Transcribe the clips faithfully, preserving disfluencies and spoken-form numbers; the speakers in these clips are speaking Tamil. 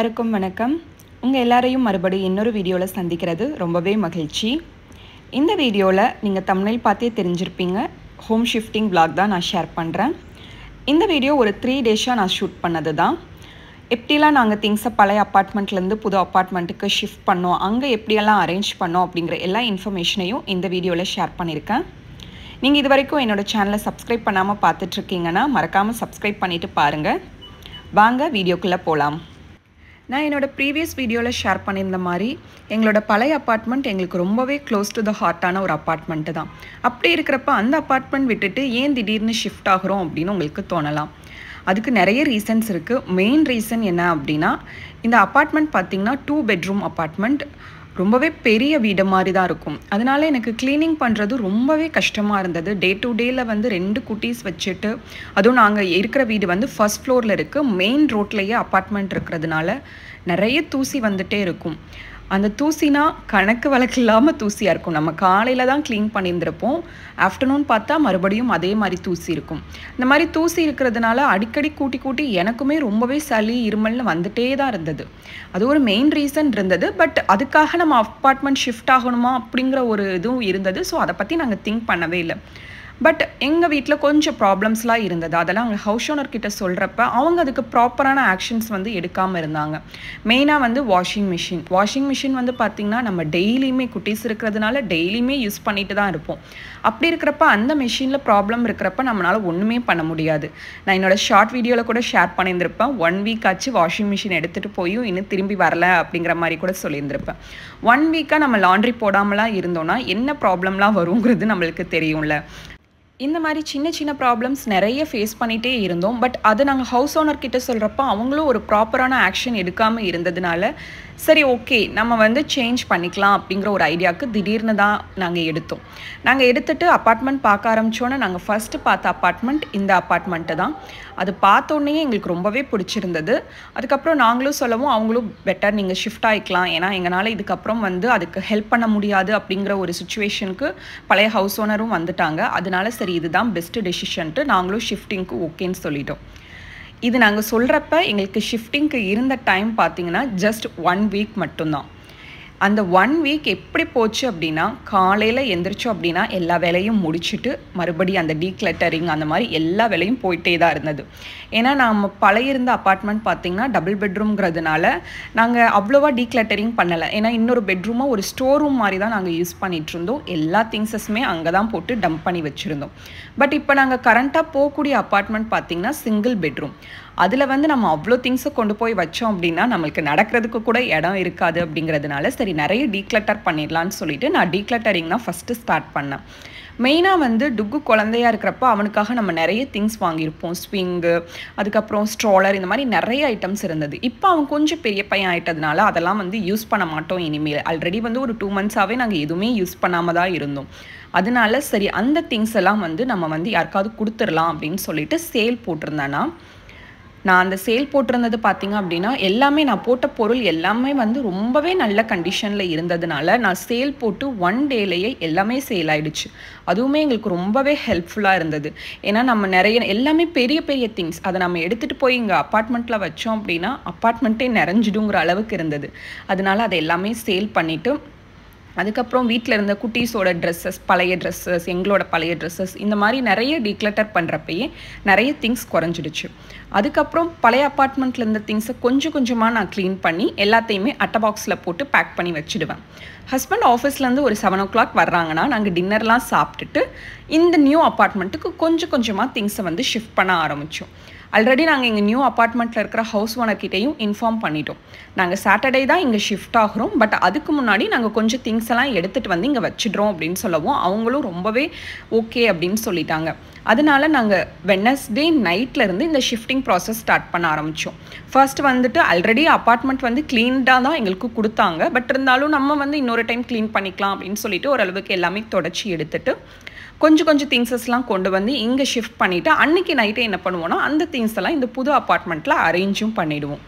எல்லாருக்கும் வணக்கம். உங்க எல்லாரையும் மறுபடியும் இன்னொரு வீடியோல சந்திக்கிறது ரொம்பவே மகிழ்ச்சி. இந்த வீடியோல நீங்க thumbnail பார்த்தே தெரிஞ்சிருப்பீங்க. ஹோம் ஷிஃப்டிங் vlog தான் நான் ஷேர் பண்றேன். இந்த வீடியோ ஒரு three டேஸா நான் ஷூட் பண்ணது தான். எப்படிலாம் நாங்க திங்ஸ் பழைய அபார்ட்மெண்ட்ல இருந்து புது அபார்ட்மெண்ட்டுக்கு ஷிஃப்ட் பண்ணோம், அங்க எப்படியெல்லாம் அரேஞ்ச் பண்ணோம் அப்படிங்கற எல்லா இன்ஃபர்மேஷனையும் இந்த வீடியோல ஷேர் பண்ணிருக்கேன். நீங்க இதுவரைக்கும் என்னோட சேனலை சப்ஸ்கிரைப் பண்ணாம பார்த்துட்டு இருக்கீங்கன்னா மறக்காம சப்ஸ்கிரைப் பண்ணிட்டு பாருங்க. வாங்க வீடியோக்குள்ள போலாம். நான் என்னோட ப்ரீவியஸ் வீடியோவில் ஷேர் பண்ணியிருந்த மாதிரி எங்களோட பழைய அப்பார்ட்மெண்ட் எங்களுக்கு ரொம்பவே க்ளோஸ் டு த ஹார்ட்டான ஒரு அப்பார்ட்மெண்ட்டு தான். அப்படி இருக்கிறப்ப அந்த அப்பார்ட்மெண்ட் விட்டுட்டு ஏன் திடீர்னு ஷிஃப்ட் ஆகிறோம் அப்படின்னு உங்களுக்கு தோணலாம். அதுக்கு நிறைய ரீசன்ஸ் இருக்குது. மெயின் ரீசன் என்ன அப்படின்னா, இந்த அப்பார்ட்மெண்ட் பார்த்திங்கன்னா டூ பெட்ரூம் அப்பார்ட்மெண்ட், ரொம்பவே பெரிய வீடு மாதிரி தான் இருக்கும். அதனால எனக்கு க்ளீனிங் பண்ணுறது ரொம்பவே கஷ்டமாக இருந்தது. டே டு டேயில் வந்து ரெண்டு குட்டீஸ் வச்சுட்டு, அதுவும் நாங்கள் இருக்கிற வீடு வந்து ஃபர்ஸ்ட் ஃப்ளோரில் இருக்குது. மெயின் ரோட்லேயே அப்பார்ட்மெண்ட் இருக்கிறதுனால நிறைய தூசி வந்துட்டே இருக்கும். அந்த தூசினா கணக்கு வழக்கு இல்லாமல் தூசியாக இருக்கும். நம்ம காலையில் தான் க்ளீன் பண்ணியிருந்திருப்போம், ஆஃப்டர்நூன் பார்த்தா மறுபடியும் அதே மாதிரி தூசி இருக்கும். இந்த மாதிரி தூசி இருக்கிறதுனால அடிக்கடி கூட்டி கூட்டி எனக்குமே ரொம்பவே சளி இருமல்னு வந்துட்டே தான் இருந்தது. அது ஒரு மெயின் ரீசன் இருந்தது. பட் அதுக்காக நம்ம அப்பார்ட்மெண்ட் ஷிஃப்ட் ஆகணுமா அப்படிங்கிற ஒரு இதுவும் இருந்தது. ஸோ அதை பற்றி நாங்கள் திங்க் பண்ணவே இல்லை. பட் எங்கள் வீட்டில் கொஞ்சம் ப்ராப்ளம்ஸ்லாம் இருந்தது. அதெல்லாம் அவங்க ஹவுஸ் ஓனர்கிட்ட சொல்கிறப்ப அவங்க அதுக்கு ப்ராப்பரான ஆக்ஷன்ஸ் வந்து எடுக்காமல் இருந்தாங்க. மெயினாக வந்து வாஷிங் மிஷின் வாஷிங் மிஷின் வந்து பார்த்திங்கன்னா நம்ம டெய்லியுமே குட்டீஸ் இருக்கிறதுனால டெய்லியுமே யூஸ் பண்ணிட்டு தான் இருப்போம். அப்படி இருக்கிறப்ப அந்த மிஷினில் ப்ராப்ளம் இருக்கிறப்ப நம்மளால் ஒன்றுமே பண்ண முடியாது. நான் என்னோட ஷார்ட் வீடியோவில் கூட ஷேர் பண்ணியிருந்திருப்பேன். ஒன் வீக் ஆச்சு வாஷிங் மிஷின் எடுத்துகிட்டு போயும் இன்னும் திரும்பி வரல அப்படிங்கிற மாதிரி கூட சொல்லியிருந்திருப்பேன். ஒன் வீக்காக நம்ம லாண்ட்ரி போடாமலாம் இருந்தோன்னா என்ன ப்ராப்ளம்லாம் வருங்கிறது நம்மளுக்கு தெரியும்ல. இந்த மாதிரி சின்ன சின்ன ப்ராப்ளம்ஸ் நிறைய ஃபேஸ் பண்ணிகிட்டே இருந்தோம். பட் அது நாங்கள் ஹவுஸ் ஓனர்கிட்ட சொல்கிறப்ப அவங்களும் ஒரு ப்ராப்பரான ஆக்ஷன் எடுக்காமல் இருந்ததுனால சரி ஓகே நம்ம வந்து சேஞ்ச் பண்ணிக்கலாம் அப்படிங்கிற ஒரு ஐடியாவுக்கு திடீர்னு தான் நாங்கள் எடுத்தோம். நாங்கள் எடுத்துகிட்டு அப்பார்ட்மெண்ட் பார்க்க ஆரம்பித்தோன்னே நாங்கள் ஃபஸ்ட்டு பார்த்த அப்பார்ட்மெண்ட் இந்த அப்பார்ட்மெண்ட்டு தான். அது பார்த்தோன்னே எங்களுக்கு ரொம்பவே பிடிச்சிருந்தது. அதுக்கப்புறம் நாங்களும் சொல்லவும் அவங்களும் பெட்டர் நீங்கள் ஷிஃப்ட் ஆகிக்கலாம், ஏன்னா எங்களால் இதுக்கப்புறம் வந்து அதுக்கு ஹெல்ப் பண்ண முடியாது அப்படிங்கிற ஒரு சுச்சுவேஷனுக்கு பழைய ஹவுஸ் ஓனரும் வந்துட்டாங்க. அதனால சரி இதுதான் பெஸ்ட்டு டெசிஷன்ட்டு நாங்களும் ஷிஃப்டிங்க்கு ஓகேன்னு சொல்லிட்டோம். இது நாங்கள் சொல்கிறப்ப எங்களுக்கு ஷிஃப்டிங்க்கு இருந்த டைம் பார்த்திங்கன்னா ஜஸ்ட் ஒன் வீக் மட்டும்தான். அந்த ஒன் வீக் எப்படி போச்சு அப்படின்னா, காலையில் எந்திரிச்சோம் அப்படின்னா எல்லா வேலையும் முடிச்சுட்டு மறுபடியும் அந்த டீக்ளட்டரிங் அந்த மாதிரி எல்லா வேலையும் போயிட்டே தான் இருந்தது. ஏன்னா நம்ம பழைய இருந்த அப்பார்ட்மெண்ட் பார்த்திங்கன்னா டபுள் பெட்ரூம்ங்கிறதுனால நாங்கள் அவ்வளோவா டீக்ளட்டரிங் பண்ணலை. ஏன்னா இன்னொரு பெட்ரூமாக ஒரு ஸ்டோர் ரூம் மாதிரி தான் நாங்கள் யூஸ் பண்ணிகிட்டு இருந்தோம். எல்லா திங்ஸஸுமே அங்கே தான் போட்டு டம்ப் பண்ணி வச்சுருந்தோம். பட் இப்போ நாங்கள் கரண்ட்டாக போகக்கூடிய அப்பார்ட்மெண்ட் பார்த்திங்கன்னா சிங்கிள் பெட்ரூம். அதில் வந்து நம்ம அவ்வளோ திங்ஸை கொண்டு போய் வச்சோம் அப்படின்னா நம்மளுக்கு நடக்கிறதுக்கு கூட இடம் இருக்காது. அப்படிங்கிறதுனால சரி நிறைய டீக்ளட்டர் பண்ணிடலான்னு சொல்லிட்டு நான் டீக்ளட்டரிங் தான் ஃபஸ்ட்டு ஸ்டார்ட் பண்ணேன். மெயினாக வந்து டுக்கு குழந்தையாக இருக்கிறப்ப அவனுக்காக நம்ம நிறைய திங்ஸ் வாங்கியிருப்போம். ஸ்விங்கு, அதுக்கப்புறம் ஸ்ட்ராலர், இந்த மாதிரி நிறைய ஐட்டம்ஸ் இருந்தது. இப்போ அவன் கொஞ்சம் பெரிய பையன் ஆகிட்டதுனால அதெல்லாம் வந்து யூஸ் பண்ண மாட்டோம் இனிமேல். ஆல்ரெடி வந்து ஒரு டூ மந்த்ஸாகவே நாங்கள் எதுவுமே யூஸ் பண்ணாமல் தான் இருந்தோம். அதனால சரி அந்த திங்ஸ் எல்லாம் வந்து நம்ம வந்து யாருக்காவது கொடுத்துடலாம் அப்படின்னு சொல்லிட்டு சேல் போட்டிருந்தேன்னா, நான் அந்த சேல் போட்டிருந்தது பார்த்திங்க அப்படின்னா எல்லாமே நான் போட்ட பொருள் எல்லாமே வந்து ரொம்பவே நல்ல கண்டிஷனில் இருந்ததுனால நான் சேல் போட்டு ஒன் டேலேயே எல்லாமே சேல் ஆகிடுச்சு. அதுவுமே எங்களுக்கு ரொம்பவே ஹெல்ப்ஃபுல்லாக இருந்தது. ஏன்னா நம்ம நிறைய எல்லாமே பெரிய பெரிய திங்ஸ் அதை நம்ம எடுத்துகிட்டு போய் இங்கே அப்பார்ட்மெண்ட்டில் வச்சோம் அப்படின்னா அப்பார்ட்மெண்ட்டே நிறைஞ்சிடுங்கிற அளவுக்கு இருந்தது. அதனால அதை எல்லாமே சேல் பண்ணிவிட்டு அதுக்கப்புறம் வீட்டில் இருந்த குட்டீஸோட ட்ரெஸ்ஸஸ், பழைய ட்ரெஸ்ஸஸ், எங்களோட பழைய ட்ரெஸ்ஸஸ், இந்த மாதிரி நிறைய டீக்ளட்டர் பண்ணுறப்பயே நிறைய திங்ஸ் குறைஞ்சிடுச்சு. அதுக்கப்புறம் பழைய அப்பார்ட்மெண்ட்டில் இருந்த திங்ஸை கொஞ்சம் கொஞ்சமாக நான் க்ளீன் பண்ணி எல்லாத்தையுமே அட்டை பாக்ஸில் போட்டு பேக் பண்ணி வச்சுடுவேன். ஹஸ்பண்ட் ஆஃபீஸ்லேருந்து ஒரு செவன் ஓ கிளாக் வர்றாங்கன்னா நாங்கள் டின்னர்லாம் சாப்பிட்டுட்டு இந்த நியூ அப்பார்ட்மெண்ட்டுக்கு கொஞ்சம் கொஞ்சமாக திங்ஸை வந்து ஷிஃப்ட் பண்ண ஆரம்பித்தோம். ஆல்ரெடி நாங்கள் இங்கே நியூ அப்பார்ட்மெண்ட்டில் இருக்கிற ஹவுஸ் ஓனர்கிட்டையும் இன்ஃபார்ம் பண்ணிட்டோம். நாங்கள் சாட்டர்டே தான் இங்கே ஷிஃப்ட் ஆகிறோம், பட் அதுக்கு முன்னாடி நாங்கள் கொஞ்சம் திங்ஸ் எல்லாம் எடுத்துகிட்டு வந்து இங்கே வச்சிடுறோம் அப்படின்னு சொல்லவும் அவங்களும் ரொம்பவே ஓகே அப்படின்னு சொல்லிட்டாங்க. அதனால நாங்கள் வெட்னஸ்டே நைட்லேருந்து இந்த ஷிஃப்டிங் ப்ராசஸ் ஸ்டார்ட் பண்ண ஆரம்பித்தோம். ஃபர்ஸ்ட் வந்துட்டு ஆல்ரெடி அப்பார்ட்மெண்ட் வந்து க்ளீன்டாக தான் எங்களுக்கு கொடுத்தாங்க. பட் இருந்தாலும் நம்ம வந்து இன்னொரு டைம் க்ளீன் பண்ணிக்கலாம் அப்படின்னு சொல்லிட்டு ஓரளவுக்கு எல்லாமே தொடச்சி எடுத்துட்டு கொஞ்சம் கொஞ்சம் திங்ஸஸ்லாம் கொண்டு வந்து இங்கே ஷிஃப்ட் பண்ணிவிட்டு அன்றைக்கி நைட்டே என்ன பண்ணுவோன்னா அந்த திங்ஸ் எல்லாம் இந்த புது அப்பார்ட்மெண்ட்டில் அரேஞ்சும் பண்ணிவிடுவோம்.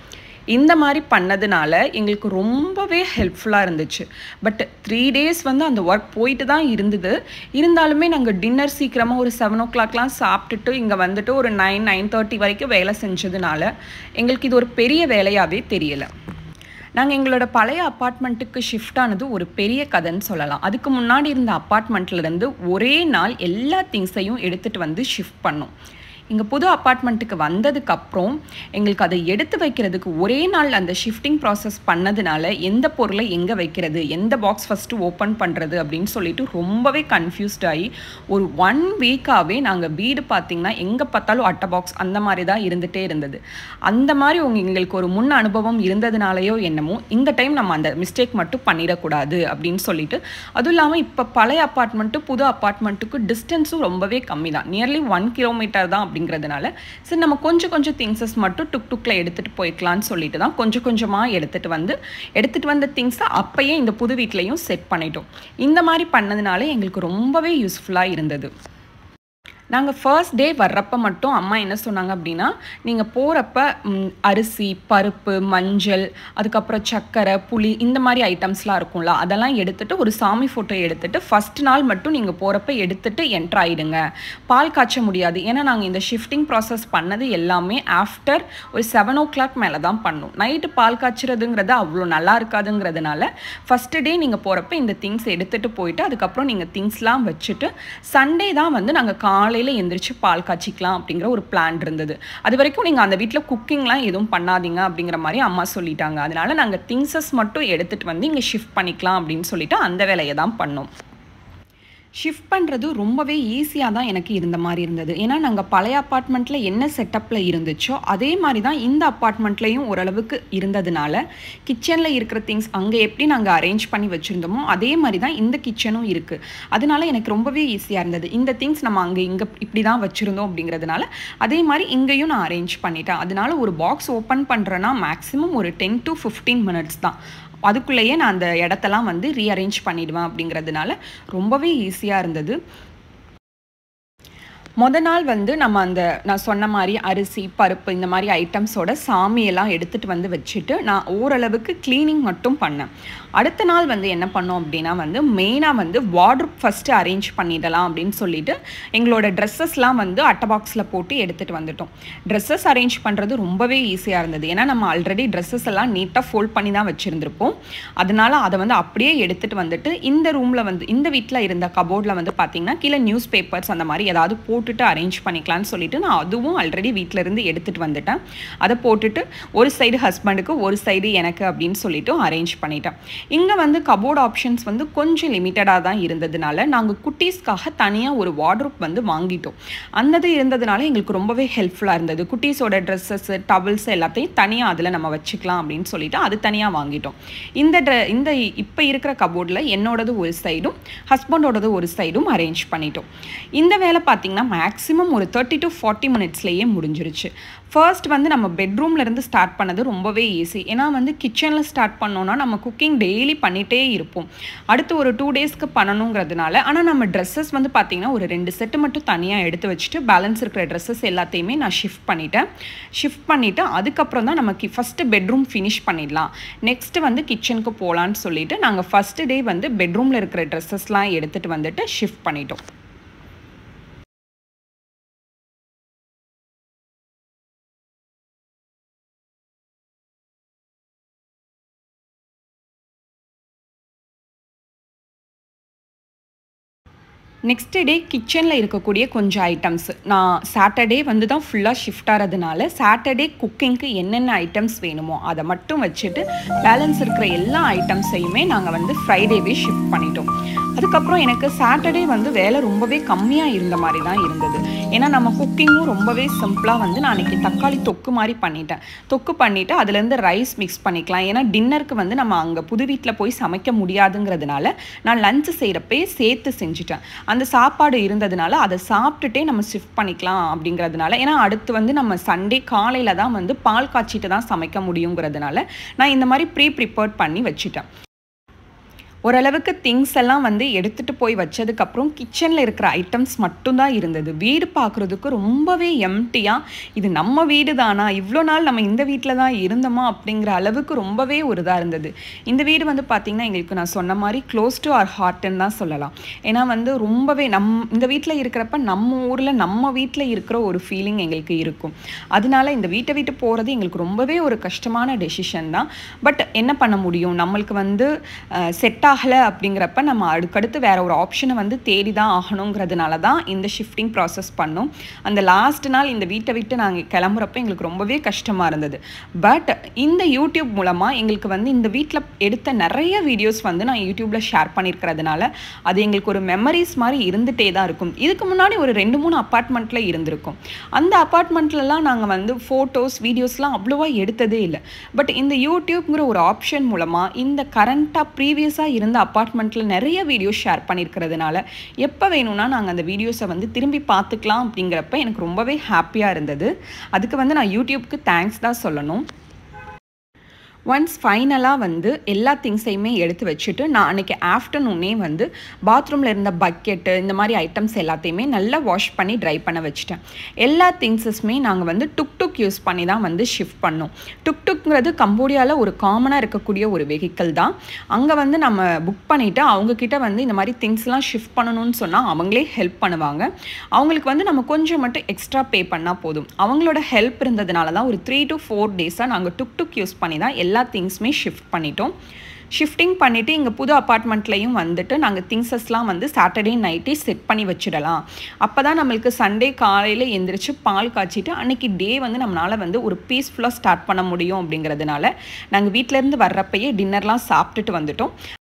இந்த மாதிரி பண்ணதுனால எங்களுக்கு ரொம்பவே ஹெல்ப்ஃபுல்லாக இருந்துச்சு. பட் த்ரீ டேஸ் வந்து அந்த ஒர்க் போயிட்டு தான் இருந்தது. இருந்தாலுமே நாங்கள் டின்னர் சீக்கிரமாக ஒரு செவன் ஓ கிளாக்லாம் சாப்பிட்டுட்டு இங்கே வந்துட்டு ஒரு நைன் நைன் தேர்ட்டி வரைக்கும் வேலை செஞ்சதுனால எங்களுக்கு இது ஒரு பெரிய வேலையாகவே தெரியலை. நாங்கள் எங்களோட பழைய அப்பார்ட்மெண்ட்டுக்கு ஷிஃப்ட் ஆனது ஒரு பெரிய கதைன்னு சொல்லலாம். அதுக்கு முன்னாடி இருந்த அப்பார்ட்மெண்ட்லேருந்து ஒரே நாள் எல்லா திங்ஸையும் எடுத்துகிட்டு வந்து ஷிஃப்ட் பண்ணோம். இங்கே புது அப்பார்ட்மெண்ட்டுக்கு வந்ததுக்கப்புறம் எங்களுக்கு அதை எடுத்து வைக்கிறதுக்கு ஒரே நாள் அந்த ஷிஃப்டிங் ப்ராசஸ் பண்ணதுனால எந்த பொருளை எங்கே வைக்கிறது, எந்த பாக்ஸ் ஃபஸ்ட்டு ஓப்பன் பண்ணுறது அப்படின்னு சொல்லிட்டு ரொம்பவே கன்ஃபியூஸ்ட் ஆகி ஒரு ஒன் வீக்காகவே நாங்கள் வீடு பார்த்திங்கன்னா எங்கே பார்த்தாலும் அட்டை பாக்ஸ் அந்த மாதிரி தான் இருந்துகிட்டே இருந்தது. அந்த மாதிரி உங்க எங்களுக்கு ஒரு முன் அனுபவம் இருந்ததுனாலையோ என்னமோ இந்த டைம் நம்ம அந்த மிஸ்டேக் மட்டும் பண்ணிடக்கூடாது அப்படின்னு சொல்லிட்டு, அதுவும் இல்லாமல் இப்போ பழைய அப்பார்ட்மெண்ட்டு புது அப்பார்ட்மெண்ட்டுக்கு டிஸ்டன்ஸும் ரொம்பவே கம்மி தான், நியர்லி ஒன் கிலோமீட்டர் தான் அப்படிங்கிறதுனால சரி நம்ம கொஞ்சம் கொஞ்சம் திங்ஸஸ் மட்டும் டுக் டுக்கில் எடுத்துகிட்டு போய்க்கலான்னு சொல்லிட்டு தான் கொஞ்சம் கொஞ்சமாக எடுத்துகிட்டு வந்து எடுத்துகிட்டு வந்த திங்ஸை அப்பயே இந்த புது வீட்லேயும் செட் பண்ணிட்டோம். இந்த மாதிரி பண்ணதுனால எங்களுக்கு ரொம்பவே யூஸ்ஃபுல்லாக இருந்தது. நாங்கள் ஃபர்ஸ்ட் டே வர்றப்போ மட்டும் அம்மா என்ன சொன்னாங்க அப்படின்னா, நீங்கள் போகிறப்ப அரிசி, பருப்பு, மஞ்சள், அதுக்கப்புறம் சர்க்கரை, புளி இந்த மாதிரி ஐட்டம்ஸ்லாம் இருக்கும்ல, அதெல்லாம் எடுத்துகிட்டு ஒரு சாமி ஃபோட்டோ எடுத்துகிட்டு ஃபஸ்ட் நாள் மட்டும் நீங்கள் போகிறப்ப எடுத்துகிட்டு என்ட்ரு ஆகிடுங்க. பால் காய்ச்ச முடியாது, ஏன்னா நாங்கள் இந்த ஷிஃப்டிங் ப்ராசஸ் பண்ணது எல்லாமே ஆஃப்டர் ஒரு செவன் ஓ கிளாக் மேலே தான் பண்ணோம். நைட்டு பால் காய்ச்சறதுங்கிறது அவ்வளோ நல்லா இருக்காதுங்கிறதுனால ஃபஸ்ட்டு டே நீங்கள் போகிறப்ப இந்த திங்ஸ் எடுத்துகிட்டு போயிட்டு அதுக்கப்புறம் நீங்கள் திங்ஸ்லாம் வச்சுட்டு சண்டே தான் வந்து நாங்கள் காலை காலையில் எந்திரிச்சு பால் காய்ச்சிக்கலாம் அப்படிங்கிற ஒரு பிளான் இருந்தது. அது வரைக்கும் நீங்கள் அந்த வீட்டில் குக்கிங்லாம் எதுவும் பண்ணாதீங்க அப்படிங்கிற மாதிரி அம்மா சொல்லிட்டாங்க. அதனால நாங்கள் திங்ஸஸ் மட்டும் எடுத்துகிட்டு வந்து இங்கே ஷிஃப்ட் பண்ணிக்கலாம் அப்படின்னு சொல்லிட்டு அந்த வேலையை தான் பண்ணோம். ஷிஃப்ட் பண்ணுறது ரொம்பவே ஈஸியாக தான் எனக்கு இருந்த மாதிரி இருந்தது. ஏன்னா நாங்கள் பழைய அப்பார்ட்மெண்ட்டில் என்ன செட்டப்பில் இருந்துச்சோ அதே மாதிரி தான் இந்த அப்பார்ட்மெண்ட்லேயும் ஓரளவுக்கு இருந்ததுனால கிச்சனில் இருக்கிற திங்ஸ் அங்கே எப்படி நாங்கள் அரேஞ்ச் பண்ணி வச்சுருந்தோமோ அதே மாதிரி தான் இந்த கிச்சனும் இருக்குது. அதனால எனக்கு ரொம்பவே ஈஸியாக இருந்தது. இந்த திங்ஸ் நம்ம அங்கே இங்கே இப்படி தான் வச்சுருந்தோம் அப்படிங்கிறதுனால அதே மாதிரி இங்கேயும் நான் அரேஞ்ச் பண்ணிட்டேன். அதனால ஒரு பாக்ஸ் ஓப்பன் பண்ணுறேன்னா மேக்ஸிமம் ஒரு டென் டு ஃபிஃப்டீன் மினிட்ஸ் தான், அதுக்குள்ளேயே நான் அந்த இடத்தெல்லாம் வந்து ரீஅரேஞ்ச் பண்ணிடுவேன். அப்படிங்கிறதுனால ரொம்பவே ஈஸியாக இருந்தது. மொதல் நாள் வந்து நம்ம அந்த நான் சொன்ன மாதிரி அரிசி, பருப்பு இந்த மாதிரி ஐட்டம்ஸோட சாமியெல்லாம் எடுத்துகிட்டு வந்து வச்சுட்டு நான் ஓரளவுக்கு க்ளீனிங் மட்டும் பண்ணேன். அடுத்த நாள் வந்து என்ன பண்ணோம் அப்படின்னா வந்து மெயினாக வந்து வார்ட்ரோப் ஃபஸ்ட்டு அரேஞ்ச் பண்ணிடலாம் அப்படின்னு சொல்லிட்டு எங்களோட ட்ரெஸ்ஸஸ்லாம் வந்து அட்டை பாக்ஸில் போட்டு எடுத்துகிட்டு வந்துட்டோம். ட்ரெஸ்ஸஸ் அரேஞ்ச் பண்ணுறது ரொம்பவே ஈஸியாக இருந்தது. ஏன்னா நம்ம ஆல்ரெடி ட்ரெஸ்ஸஸ் எல்லாம் நீட்டாக ஃபோல்ட் பண்ணி தான் வச்சுருந்துருப்போம். அதனால் அதை வந்து அப்படியே எடுத்துகிட்டு வந்துட்டு இந்த ரூமில் வந்து இந்த வீட்டில் இருந்த கபோர்டில் வந்து பார்த்திங்கன்னா கீழே நியூஸ் பேப்பர்ஸ் அந்த மாதிரி ஏதாவது போட்டுட்டு அரேஞ்ச் பண்ணிக்கலான்னு சொல்லிட்டு நான் அதுவும் ஆல்ரெடி வீட்டிலேருந்து எடுத்துகிட்டு வந்துட்டேன். அதை போட்டுட்டு ஒரு சைடு ஹஸ்பண்டுக்கு ஒரு சைடு எனக்கு அப்படின்னு சொல்லிட்டு அரேஞ்ச் பண்ணிட்டேன். இங்கே வந்து கபோர்ட் ஆப்ஷன்ஸ் வந்து கொஞ்சம் லிமிட்டடாக தான் இருந்ததுனால நாங்கள் குட்டீஸ்க்காக தனியாக ஒரு வார்ட்ரோப் வந்து வாங்கிட்டோம். அந்தது இருந்ததுனால எங்களுக்கு ரொம்பவே ஹெல்ப்ஃபுல்லாக இருந்தது. குட்டீஸோட ட்ரெஸ்ஸஸ், டவல்ஸ் எல்லாத்தையும் தனியாக அதில் நம்ம வச்சுக்கலாம் அப்படின்னு சொல்லிட்டு அது தனியாக வாங்கிட்டோம். இந்த ட்ரெ இந்த இப்போ இருக்கிற கபோர்டில் என்னோடது ஒரு சைடும் ஹஸ்பண்டோடது ஒரு சைடும் அரேஞ்ச் பண்ணிட்டோம். இந்த வேலை பார்த்திங்கன்னா மேக்ஸிமம் ஒரு தேர்ட்டி டு ஃபார்ட்டி மினிட்ஸ்லேயே முடிஞ்சிருச்சு. ஃபர்ஸ்ட் வந்து நம்ம பெட்ரூம்லேருந்து ஸ்டார்ட் பண்ணது ரொம்பவே ஈஸி. ஏன்னா வந்து கிச்சனில் ஸ்டார்ட் பண்ணோன்னா நம்ம குக்கிங் டெய்லி பண்ணிகிட்டே இருப்போம். அடுத்து ஒரு டூ டேஸ்க்கு பண்ணணுங்கிறதுனால ஆனால் நம்ம ட்ரெஸ்ஸஸ் வந்து பார்த்திங்கன்னா ஒரு ரெண்டு செட்டு மட்டும் தனியாக எடுத்து வச்சுட்டு பேலன்ஸ் இருக்கிற ட்ரெஸ்ஸஸ் எல்லாத்தையுமே நான் ஷிஃப்ட் பண்ணிட்டேன். ஷிஃப்ட் பண்ணிவிட்டு அதுக்கப்புறம் தான் நமக்கு ஃபஸ்ட்டு பெட்ரூம் ஃபினிஷ் பண்ணிடலாம், நெக்ஸ்ட்டு வந்து கிச்சனுக்கு போகலான்னு சொல்லிவிட்டு நாங்கள் ஃபஸ்ட்டு டே வந்து பெட்ரூமில் இருக்கிற ட்ரெஸ்ஸஸ்லாம் எடுத்துகிட்டு வந்துட்டு ஷிஃப்ட் பண்ணிட்டோம். நெக்ஸ்ட் டே கிச்சனில் இருக்கக்கூடிய கொஞ்சம் ஐட்டம்ஸ் நான் சாட்டர்டே வந்து தான் ஃபுல்லாக ஷிஃப்ட் ஆகிறதுனால சாட்டர்டே குக்கிங்க்கு என்னென்ன ஐட்டம்ஸ் வேணுமோ அதை மட்டும் வச்சுட்டு பேலன்ஸ் இருக்கிற எல்லா ஐட்டம்ஸையுமே நாங்கள் வந்து ஃப்ரைடேவே ஷிஃப்ட் பண்ணிட்டோம். அதுக்கப்புறம் எனக்கு சாட்டர்டே வந்து வேலை ரொம்பவே கம்மியாக இருந்த மாதிரி தான் இருந்தது. ஏன்னா நம்ம குக்கிங்கும் ரொம்பவே சிம்பிளாக வந்து நான் அன்றைக்கி தக்காளி தொக்கு மாதிரி பண்ணிட்டேன். தொக்கு பண்ணிவிட்டு அதுலேருந்து ரைஸ் மிக்ஸ் பண்ணிக்கலாம். ஏன்னா டின்னருக்கு வந்து நம்ம அங்கே புது வீட்டில் போய் சமைக்க முடியாதுங்கிறதுனால நான் லஞ்சு செய்கிறப்பே சேர்த்து செஞ்சுட்டேன். அந்த சாப்பாடு இருந்ததுனால அதை சாப்பிட்டுட்டே நம்ம ஷிஃப்ட் பண்ணிக்கலாம் அப்படிங்கிறதுனால, ஏன்னா அடுத்து வந்து நம்ம சண்டே காலையில் தான் வந்து பால் காய்ச்சிட்டு தான் சமைக்க முடியுங்கிறதுனால நான் இந்த மாதிரி ப்ரீ ப்ரிப்பேர்ட் பண்ணி வச்சுட்டேன். ஓரளவுக்கு திங்ஸ் எல்லாம் வந்து எடுத்துகிட்டு போய் வச்சதுக்கப்புறம் கிச்சனில் இருக்கிற ஐட்டம்ஸ் மட்டும்தான் இருந்தது. வீடு பார்க்குறதுக்கு ரொம்பவே எம்டியாக, இது நம்ம வீடு தானா, இவ்வளோ நாள் நம்ம இந்த வீட்டில் தான் இருந்தோமா அப்படிங்கிற அளவுக்கு ரொம்பவே ஒரு இதாக இருந்தது. இந்த வீடு வந்து பார்த்திங்கன்னா எங்களுக்கு நான் சொன்ன மாதிரி க்ளோஸ் டு அவர் ஹார்ட்டுன்னு தான் சொல்லலாம். ஏன்னா வந்து ரொம்பவே நம் இந்த வீட்டில் இருக்கிறப்ப நம்ம ஊரில் நம்ம வீட்டில் இருக்கிற ஒரு ஃபீலிங் எங்களுக்கு இருக்கும். அதனால இந்த வீட்டை விட்டு போகிறது எங்களுக்கு ரொம்பவே ஒரு கஷ்டமான டெசிஷன் தான். பட் என்ன பண்ண முடியும், நம்மளுக்கு வந்து செட் ஆகலை அப்படிங்கிறப்ப நம்ம அடுக்கடுத்து வேற ஒரு ஆப்ஷனை வந்து தேடி தான் ஆகணுங்கிறதுனால தான் இந்த ஷிஃப்டிங் ப்ராசஸ் பண்ணோம். அந்த லாஸ்ட் நாள் இந்த வீட்டை விட்டு நாங்கள் கிளம்புறப்ப எங்களுக்கு ரொம்பவே கஷ்டமாக இருந்தது. பட் இந்த யூடியூப் மூலமாக எங்களுக்கு வந்து இந்த வீட்டில் எடுத்த நிறைய வீடியோஸ் வந்து நான் யூடியூப்பில் ஷேர் பண்ணியிருக்கிறதுனால அது எங்களுக்கு ஒரு மெமரிஸ் மாதிரி இருந்துகிட்டே தான் இருக்கும். இதுக்கு முன்னாடி ஒரு ரெண்டு மூணு அப்பார்ட்மெண்ட்டில் இருந்திருக்கும். அந்த அப்பார்ட்மெண்ட்லலாம் நாங்கள் வந்து ஃபோட்டோஸ் வீடியோஸ்லாம் அவ்வளோவா எடுத்ததே இல்லை. பட் இந்த யூடியூப்ங்கிற ஒரு ஆப்ஷன் மூலமாக இந்த கரண்ட்டாக ப்ரீவியஸாக இருந்த அப்பார்ட்மெண்ட்டில் நிறைய வீடியோஸ் ஷேர் பண்ணியிருக்கிறதுனால எப்போ வேணும்னா நாங்கள் அந்த வீடியோஸை வந்து திரும்பி பார்த்துக்கலாம் அப்படிங்கிறப்ப எனக்கு ரொம்பவே ஹாப்பியாக இருந்தது. அதுக்கு வந்து நான் யூடியூப்க்கு தேங்க்ஸ் தான் சொல்லணும். ஒன்ஸ் ஃபைனலாக வந்து எல்லா திங்ஸையுமே எடுத்து வச்சுட்டு நான் அன்றைக்கி ஆஃப்டர்நூனே வந்து பாத்ரூமில் இருந்த பக்கெட்டு இந்த மாதிரி ஐட்டம்ஸ் எல்லாத்தையுமே நல்லா வாஷ் பண்ணி ட்ரை பண்ண வச்சுட்டேன். எல்லா திங்ஸஸுமே நாங்கள் வந்து டுக் டுக் யூஸ் பண்ணி தான் வந்து ஷிஃப்ட் பண்ணோம். டுக் டுக்ங்கிறது கம்போடியாவில் ஒரு காமனாக இருக்கக்கூடிய ஒரு வெஹிக்கிள் தான். அங்கே வந்து நம்ம புக் பண்ணிவிட்டு அவங்கக்கிட்ட வந்து இந்த மாதிரி திங்ஸ்லாம் ஷிஃப்ட் பண்ணணும்னு சொன்னால் அவங்களே ஹெல்ப் பண்ணுவாங்க. அவங்களுக்கு வந்து நம்ம கொஞ்சம் மட்டும் எக்ஸ்ட்ரா பே பண்ணால் போதும். அவங்களோட ஹெல்ப் இருந்ததுனால தான் ஒரு த்ரீ டு ஃபோர் டேஸாக நாங்கள் டுக் டுக் யூஸ் பண்ணி தான் எல்லா திங்ஸுமே ஷிஃப்ட் பண்ணிட்டோம். ஷிஃப்டிங் பண்ணிவிட்டு இங்கே புது அப்பார்ட்மெண்ட்லேயும் வந்துட்டு நாங்கள் திங்ஸஸ்லாம் வந்து சாட்டர்டே நைட்டே செட் பண்ணி வச்சிடலாம். அப்போ தான் நம்மளுக்கு சண்டே காலையில் எழுந்திரிச்சு பால் காய்ச்சிட்டு அன்றைக்கி டே வந்து நம்மளால் வந்து ஒரு பீஸ்ஃபுல்லாக ஸ்டார்ட் பண்ண முடியும் அப்படிங்கிறதுனால நாங்கள் வீட்டிலேருந்து வர்றப்பயே டின்னர்லாம் சாப்பிட்டுட்டு வந்துட்டோம்.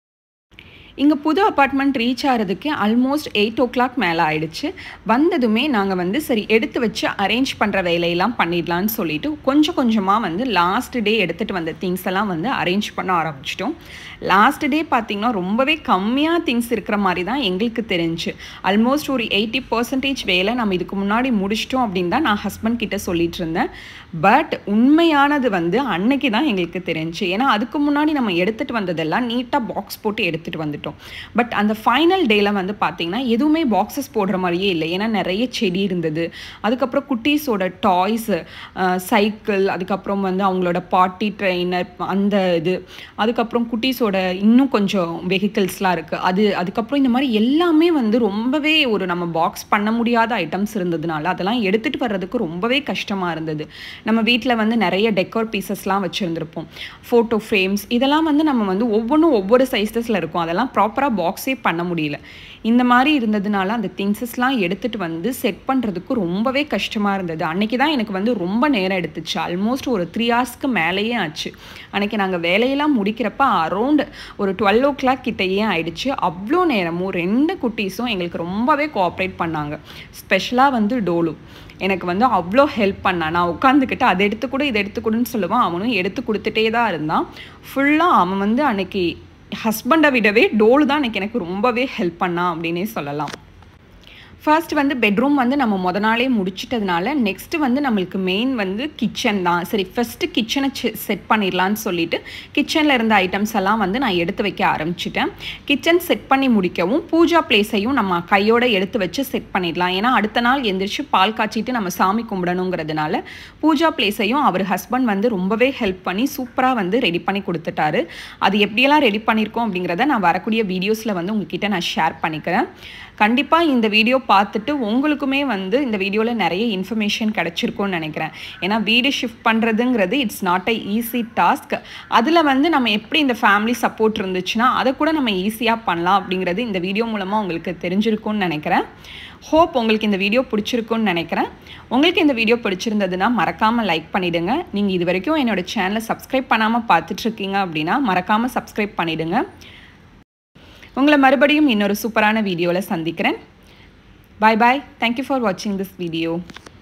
இங்கே புது அப்பார்ட்மெண்ட் ரீச் ஆகிறதுக்கு ஆல்மோஸ்ட் எயிட் ஓ கிளாக் மேலே ஆயிடுச்சு. வந்ததுமே நாங்கள் வந்து சரி எடுத்து வச்சு அரேஞ்ச் பண்ணுற வேலையெல்லாம் பண்ணிடலான்னு சொல்லிட்டு கொஞ்சம் கொஞ்சமாக வந்து லாஸ்ட் டே எடுத்துகிட்டு வந்த திங்ஸ் எல்லாம் வந்து அரேஞ்ச் பண்ண ஆரம்பிச்சிட்டோம். லாஸ்ட் டே பார்த்திங்கன்னா ரொம்பவே கம்மியாக திங்ஸ் இருக்கிற மாதிரி தான் எங்களுக்கு தெரிஞ்சு. ஆல்மோஸ்ட் ஒரு எயிட்டி பர்சன்டேஜ் வேலை நம்ம இதுக்கு முன்னாடி முடிச்சிட்டோம் அப்படின்னு தான் நான் ஹஸ்பண்ட் கிட்ட சொல்லிட்டு இருந்தேன். பட் உண்மையானது வந்து அன்னைக்கு தான் எங்களுக்கு தெரிஞ்சு. ஏன்னா அதுக்கு முன்னாடி நம்ம எடுத்துகிட்டு வந்ததெல்லாம் நீட்டாக பாக்ஸ் போட்டு எடுத்துகிட்டு வந்துட்டோம். பட் அந்த ஃபைனல் டேல வந்து பார்த்தீங்கன்னா எதுவுமே பாக்ஸஸ் போடுற மாதிரியே இல்லை. ஏன்னா நிறைய செடி இருந்தது. அதுக்கப்புறம் குட்டீஸோட டாய்ஸு, சைக்கிள், அதுக்கப்புறம் வந்து அவங்களோட பார்ட்டி ட்ரெயினர் அந்த இது, அதுக்கப்புறம் குட்டீஸோட இன்னும் கொஞ்சம் வெஹிக்கிள்ஸ்லாம் இருக்குது. அது அதுக்கப்புறம் இந்த மாதிரி எல்லாமே வந்து ரொம்பவே ஒரு நம்ம பாக்ஸ் பண்ண முடியாத ஐட்டம்ஸ் இருந்ததுனால அதெல்லாம் எடுத்துகிட்டு வர்றதுக்கு ரொம்பவே கஷ்டமாக இருந்தது. நம்ம வீட்டில் வந்து நிறைய டெக்கோர் பீசஸ்லாம் வச்சுருந்துருப்போம். ஃபோட்டோ ஃப்ரேம்ஸ் இதெல்லாம் வந்து நம்ம வந்து ஒவ்வொன்றும் ஒவ்வொரு சைஸஸில் இருக்கும். அதெல்லாம் ப்ராப்பராக பாக்ஸே பண்ண முடியல. இந்த மாதிரி இருந்ததுனால அந்த திங்ஸஸ்லாம் எடுத்துகிட்டு வந்து செட் பண்ணுறதுக்கு ரொம்பவே கஷ்டமாக இருந்தது. அன்றைக்கி தான் எனக்கு வந்து ரொம்ப நேரம் எடுத்துச்சு. ஆல்மோஸ்ட் ஒரு த்ரீ ஹவர்ஸ்க்கு மேலேயே ஆச்சு. அன்றைக்கி நாங்கள் வேலையெல்லாம் முடிக்கிறப்ப அரௌண்ட் ஒரு டுவெல் ஓ கிளாக் கிட்டேயே ஆயிடுச்சு. அவ்வளோ நேரமும் ரெண்டு குட்டீஸும் எங்களுக்கு ரொம்பவே கோஆப்ரேட் பண்ணாங்க. ஸ்பெஷலாக வந்து டோலு எனக்கு வந்து அவ்வளோ ஹெல்ப் பண்ணான். நான் உட்காந்துக்கிட்டு அதை எடுத்துக்கூட இதை எடுத்துக்கூடுன்னு சொல்லுவான். அவனும் எடுத்து கொடுத்துட்டே தான் இருந்தான். ஃபுல்லாக அவன் வந்து அன்றைக்கி ஹஸ்பண்டை விடவே டோலு தான் அன்றைக்கி எனக்கு ரொம்பவே ஹெல்ப் பண்ணான் அப்படின்னே சொல்லலாம். ஃபர்ஸ்ட் வந்து பெட்ரூம் வந்து நம்ம முத நாளே முடிச்சிட்டதுனால நெக்ஸ்ட்டு வந்து நம்மளுக்கு மெயின் வந்து கிச்சன் தான். சரி ஃபஸ்ட்டு கிச்சனை செட் பண்ணிடலான்னு சொல்லிட்டு கிச்சனில் இருந்த ஐட்டம்ஸ் எல்லாம் வந்து நான் எடுத்து வைக்க ஆரம்பிச்சிட்டேன். கிச்சன் செட் பண்ணி முடிக்கவும் பூஜா பிளேஸையும் நம்ம கையோடு எடுத்து வச்சு செட் பண்ணிடலாம். ஏன்னா அடுத்த நாள் எந்திரிச்சு பால் காய்ச்சிட்டு நம்ம சாமி கும்பிடணுங்கிறதுனால பூஜா பிளேஸையும் அவர் ஹஸ்பண்ட் வந்து ரொம்பவே ஹெல்ப் பண்ணி சூப்பராக வந்து ரெடி பண்ணி கொடுத்துட்டாரு. அது எப்படியெல்லாம் ரெடி பண்ணியிருக்கோம் அப்படிங்கிறத நான் வரக்கூடிய வீடியோஸில் வந்து உங்ககிட்ட நான் ஷேர் பண்ணிக்கிறேன். கண்டிப்பாக இந்த வீடியோ பார்த்துட்டு உங்களுக்குமே வந்து இந்த வீடியோவில் நிறைய இன்ஃபர்மேஷன் கிடச்சிருக்கும்னு நினைக்கிறேன். ஏன்னா வீடு ஷிஃப்ட் பண்ணுறதுங்கிறது it's not a easy task. அதில் வந்து நம்ம எப்படி இந்த ஃபேமிலி சப்போர்ட் இருந்துச்சுன்னா அதை கூட நம்ம ஈஸியாக பண்ணலாம் அப்படிங்கிறது இந்த வீடியோ மூலமாக உங்களுக்கு தெரிஞ்சிருக்கும்னு நினைக்கிறேன். ஹோப் உங்களுக்கு இந்த வீடியோ பிடிச்சிருக்குன்னு நினைக்கிறேன். உங்களுக்கு இந்த வீடியோ பிடிச்சிருந்ததுன்னா மறக்காமல் லைக் பண்ணிவிடுங்க. நீங்கள் இது வரைக்கும் என்னோடய சேனலை சப்ஸ்கிரைப் பண்ணாமல் பார்த்துட்ருக்கீங்க அப்படின்னா மறக்காமல் சப்ஸ்கிரைப் பண்ணிவிடுங்க. உங்களை மறுபடியும் இன்னொரு சூப்பரான வீடியோவில் சந்திக்கிறேன். Bye bye. தேங்க்யூ ஃபார் வாட்சிங் திஸ் வீடியோ.